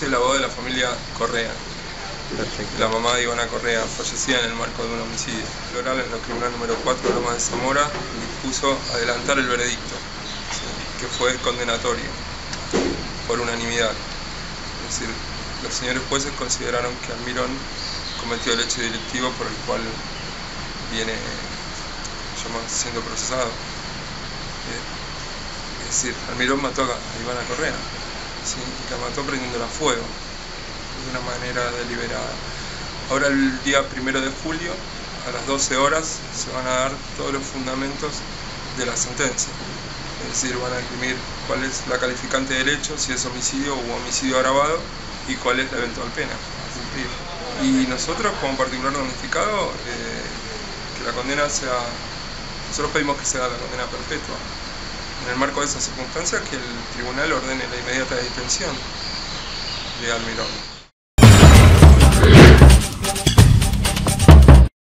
14, la boda de la familia Correa. Perfecto. La mamá de Ivana Correa, fallecida en el marco de un homicidio. El oral en el tribunal número 4 de Lomas de Zamora dispuso adelantar el veredicto, que fue condenatorio por unanimidad. Es decir, los señores jueces consideraron que Almirón cometió el hecho delictivo por el cual viene siendo procesado. Es decir, Almirón mató a Ivana Correa, ¿sí? Y la mató prendiéndola a fuego de una manera deliberada. Ahora el día 1 de julio a las 12 horas se van a dar todos los fundamentos de la sentencia. Es decir, van a esgrimir cuál es la calificante del hecho, si es homicidio u homicidio agravado y cuál es la eventual pena a cumplir. Y nosotros como particular damnificado, que la condena sea, nosotros pedimos que sea la condena perpetua. En el marco de esas circunstancias, que el tribunal ordene la inmediata detención de Almirón.